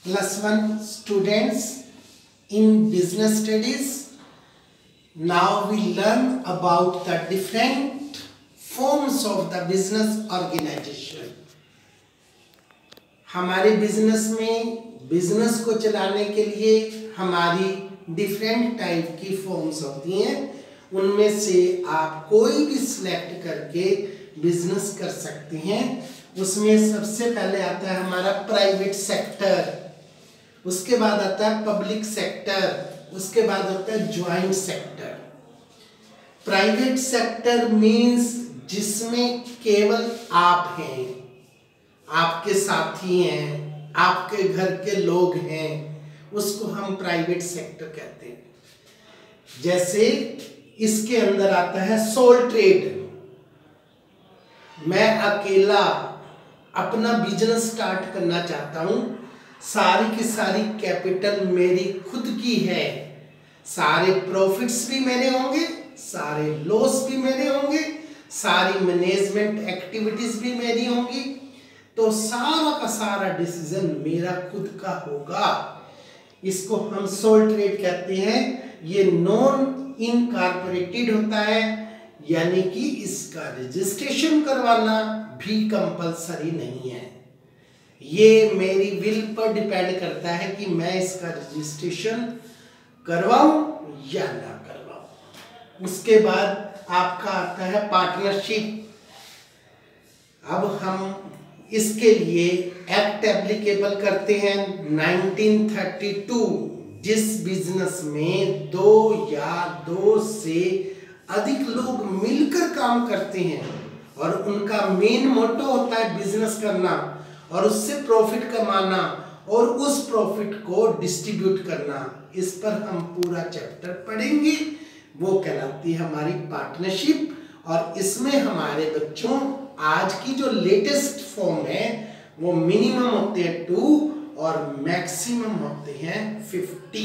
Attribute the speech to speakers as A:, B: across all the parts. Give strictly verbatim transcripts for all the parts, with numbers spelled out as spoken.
A: Plus one students in business studies. Now we learn about the different forms of the business organization. हमारे business में business को चलाने के लिए हमारी डिफरेंट टाइप की फॉर्म्स होती हैं, उनमें से आप कोई भी सिलेक्ट करके बिजनेस कर सकते हैं। उसमें सबसे पहले आता है हमारा प्राइवेट सेक्टर, उसके बाद आता है पब्लिक सेक्टर, उसके बाद आता है joint sector. Private sector means जिसमें केवल आप हैं, आपके साथी हैं, आपके घर के लोग हैं, उसको हम प्राइवेट सेक्टर कहते हैं। जैसे इसके अंदर आता है सोल ट्रेड। मैं अकेला अपना बिजनेस स्टार्ट करना चाहता हूं, सारी की सारी कैपिटल मेरी खुद की है, सारे प्रॉफिट्स भी मेरे होंगे, सारे लॉस भी मेरे होंगे, सारी मैनेजमेंट एक्टिविटीज भी मेरी होंगी, तो सारा का सारा डिसीजन मेरा खुद का होगा। इसको हम सोल ट्रेड कहते हैं। ये नॉन इनकॉर्पोरेटेड होता है, यानी कि इसका रजिस्ट्रेशन करवाना भी कंपलसरी नहीं है। ये मेरी विल पर डिपेंड करता है कि मैं इसका रजिस्ट्रेशन करवाऊं या ना करवाऊं। उसके बाद आपका आता है पार्टनरशिप। अब हम इसके लिए एक्ट एप्लीकेबल करते हैं नाइनटीन थर्टी टू। जिस बिजनेस में दो या दो से अधिक लोग मिलकर काम करते हैं और उनका मेन मोटो होता है बिजनेस करना और उससे प्रॉफिट कमाना और उस प्रॉफिट को डिस्ट्रीब्यूट करना, इस पर हम पूरा चैप्टर पढ़ेंगे। वो कहलाती है हमारी पार्टनरशिप। और इसमें हमारे बच्चों आज की जो लेटेस्ट फॉर्म है वो मिनिमम होते हैं टू और मैक्सिमम होते हैं फिफ्टी।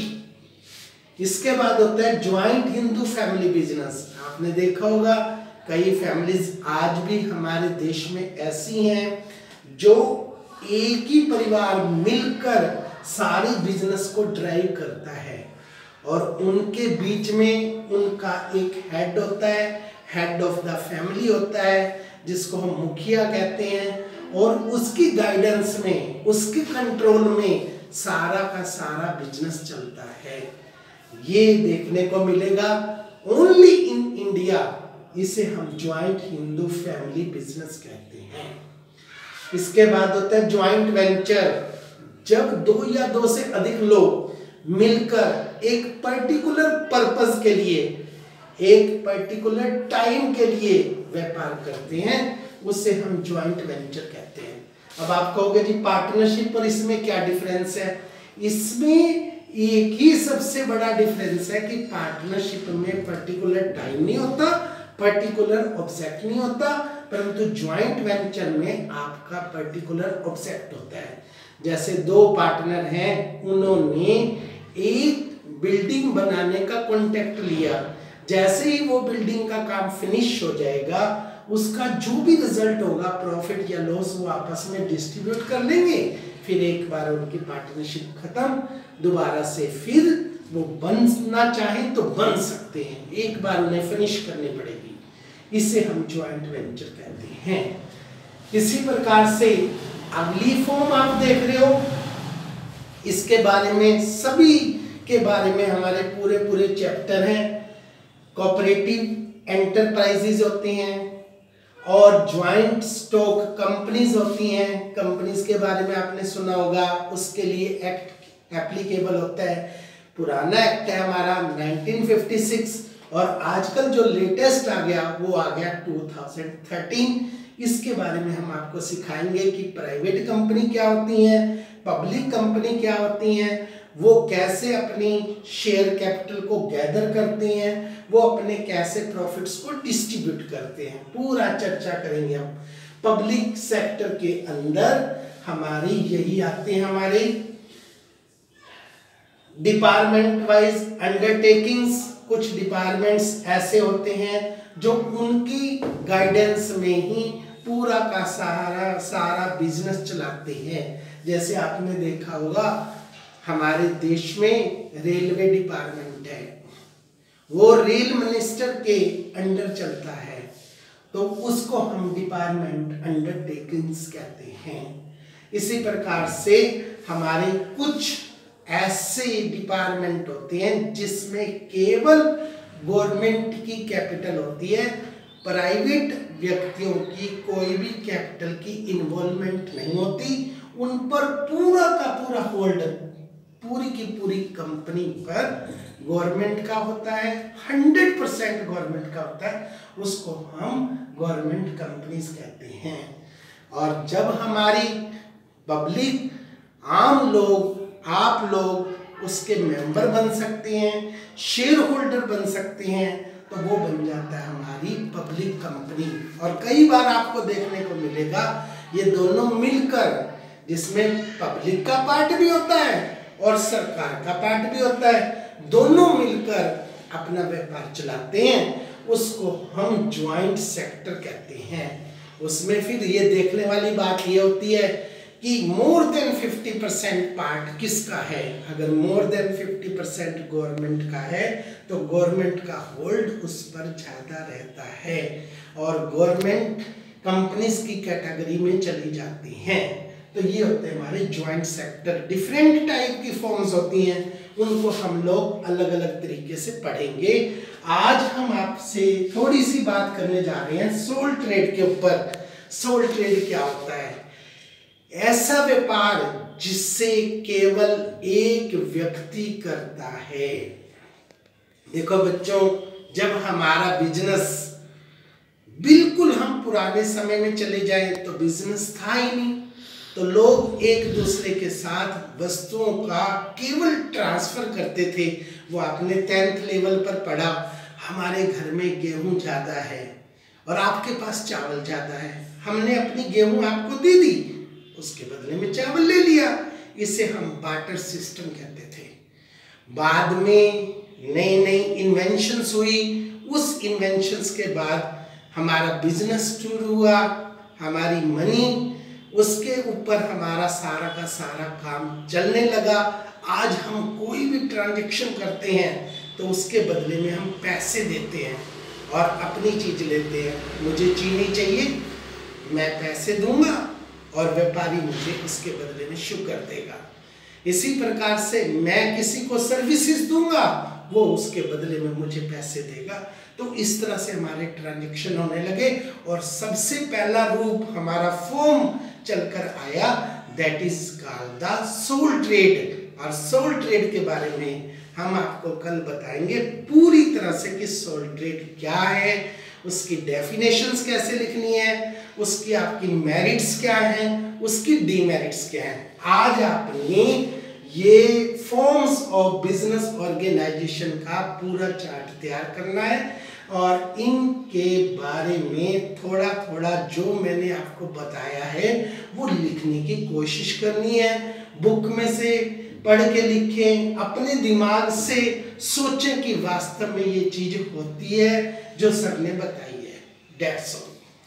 A: इसके बाद होता है ज्वाइंट हिंदू फैमिली बिजनेस। आपने देखा होगा कई फैमिलीज आज भी हमारे देश में ऐसी हैं जो एक ही परिवार मिलकर सारे बिजनेस को ड्राइव करता है और उनके बीच में उनका एक हेड होता है, हेड ऑफ द फैमिली होता है, जिसको हम मुखिया कहते हैं, और उसकी गाइडेंस में, उसके कंट्रोल में सारा का सारा बिजनेस चलता है। ये देखने को मिलेगा ओनली इन इंडिया। इसे हम ज्वाइंट हिंदू फैमिली बिजनेस कहते हैं। इसके बाद होता है ज्वाइंट वेंचर। जब दो या दो से अधिक लोग मिलकर एक पर्टिकुलर पर्पस के लिए, एक पर्टिकुलर टाइम के लिए व्यापार करते हैं, उसे हम ज्वाइंट वेंचर कहते हैं। अब आप कहोगे जी पार्टनरशिप और इसमें क्या डिफरेंस है? इसमें एक ही सबसे बड़ा डिफरेंस है कि पार्टनरशिप में पर्टिकुलर टाइम नहीं होता, पर्टिकुलर ऑब्जेक्ट नहीं होता, परंतु ज्वाइंट वेंचर में आपका पर्टिकुलर ऑब्जेक्ट होता है। जैसे दो पार्टनर हैं, उन्होंने एक बिल्डिंग बनाने का कॉन्ट्रैक्ट लिया। जैसे ही वो बिल्डिंग का काम फिनिश हो जाएगा, उसका जो भी रिजल्ट होगा, प्रॉफिट या लॉस, वो आपस में डिस्ट्रीब्यूट कर लेंगे। फिर एक बार उनकी पार्टनरशिप खत्म, दोबारा से फिर वो बनना चाहे तो बन सकते हैं, एक बार उन्हें फिनिश करनी पड़ेगी। इसे हम ज्वाइंट वेंचर कहते हैं। इसी प्रकार से अगली फॉर्म आप देख रहे हो, इसके बारे में सभी के बारे में हमारे पूरे पूरे चैप्टर हैं। कोऑपरेटिव एंटरप्राइजेज होती हैं और ज्वाइंट स्टॉक कंपनीज होती हैं। कंपनीज के बारे में आपने सुना होगा, उसके लिए एक्ट एप्लीकेबल होता है। पुराना एक्ट है हमारा नाइनटीन फिफ्टी सिक्स और आजकल जो लेटेस्ट आ गया वो आ गया टू थाउजेंड थर्टीन। इसके बारे में हम आपको सिखाएंगे कि प्राइवेट कंपनी क्या होती हैं, पब्लिक कंपनी क्या होती हैं, वो कैसे अपनी शेयर कैपिटल को गैदर करते हैं, वो अपने कैसे प्रॉफिट्स को डिस्ट्रीब्यूट करते हैं, पूरा चर्चा करेंगे हम। पब्लिक सेक्टर के अंदर हमारी यही आते हैं हमारे डिपार्टमेंट वाइज अंडरटेकिंग्स। कुछ डिपार्टमेंट्स ऐसे होते हैं जो उनकी गाइडेंस में ही पूरा का सारा सारा बिजनेस चलाते हैं। जैसे आपने देखा होगा हमारे देश में रेलवे डिपार्टमेंट है, वो रेल मिनिस्टर के अंडर चलता है, तो उसको हम डिपार्टमेंट अंडरटेकिंग्स कहते हैं। इसी प्रकार से हमारे कुछ ऐसे डिपार्टमेंट होते हैं जिसमें केवल गवर्नमेंट की कैपिटल होती है, प्राइवेट व्यक्तियों की कोई भी कैपिटल की इन्वॉल्वमेंट नहीं होती, उन पर पूरा का पूरा होल्ड पूरी की पूरी कंपनी पर गवर्नमेंट का होता है, हंड्रेड परसेंट गवर्नमेंट का होता है, उसको हम गवर्नमेंट कंपनीज कहते हैं। और जब हमारी पब्लिक, आम लोग, आप लोग उसके मेंबर बन सकते हैं, शेयर होल्डर बन सकते हैं, तो वो बन जाता है हमारी पब्लिक कंपनी। और कई बार आपको देखने को मिलेगा ये दोनों मिलकर, जिसमें पब्लिक का पार्ट भी होता है और सरकार का पार्ट भी होता है, दोनों मिलकर अपना व्यापार चलाते हैं, उसको हम ज्वाइंट सेक्टर कहते हैं। उसमें फिर ये देखने वाली बात ये होती है कि more than fifty percent part किसका है। अगर more than fifty percent government का है तो गवर्नमेंट का होल्ड उस पर ज़्यादा रहता है और गवर्नमेंट कंपनीज की कैटेगरी में चली जाती हैं। तो ये होते हैं हमारे ज्वाइंट सेक्टर। डिफरेंट टाइप की फॉर्म्स होती हैं, उनको हम लोग अलग अलग तरीके से पढ़ेंगे। आज हम आपसे थोड़ी सी बात करने जा रहे हैं सोल ट्रेड के ऊपर। सोल ट्रेड क्या होता है? ऐसा व्यापार जिससे केवल एक व्यक्ति करता है। देखो बच्चों, जब हमारा बिजनेस, बिल्कुल हम पुराने समय में चले जाएं तो बिजनेस था ही नहीं, तो लोग एक दूसरे के साथ वस्तुओं का केवल ट्रांसफर करते थे। वो आपने टेंथ लेवल पर पढ़ा, हमारे घर में गेहूं ज़्यादा है और आपके पास चावल ज़्यादा है, हमने अपनी गेहूं आपको दे दी, उसके बदले में चावल ले लिया। इसे हम बार्टर सिस्टम कहते थे। बाद में नई नई इन्वेंशंस हुई, उस इन्वेंशंस के बाद हमारा बिजनेस शुरू हुआ, हमारी मनी, उसके ऊपर हमारा सारा का सारा काम चलने लगा। आज हम कोई भी ट्रांजैक्शन करते हैं तो उसके बदले में हम पैसे देते हैं और अपनी चीज़ लेते हैं। मुझे चीनी चाहिए, मैं पैसे दूंगा और व्यापारी मुझे इसके बदले में शुगर देगा। इसी प्रकार से मैं किसी को सर्विसेज दूंगा, वो उसके बदले में मुझे पैसे देगा। तो इस तरह से हमारे ट्रांजैक्शन होने लगे और सबसे पहला रूप हमारा फॉर्म चलकर आया, that is called the sole trade. और सोल ट्रेड के बारे में हम आपको कल बताएंगे पूरी तरह से कि सोल ट्रेड क्या है, उसकी डेफिनेशंस कैसे लिखनी है, उसकी आपकी मेरिट्स क्या हैं, उसकी डीमेरिट्स क्या हैं। आज आपने ये फॉर्म्स ऑफ बिजनेस ऑर्गेनाइजेशन का पूरा चार्ट तैयार करना है और इनके बारे में थोड़ा थोड़ा जो मैंने आपको बताया है वो लिखने की कोशिश करनी है। बुक में से पढ़ के लिखें, अपने दिमाग से सोचें कि वास्तव में ये चीज होती है जो सर ने बताई है। That's all.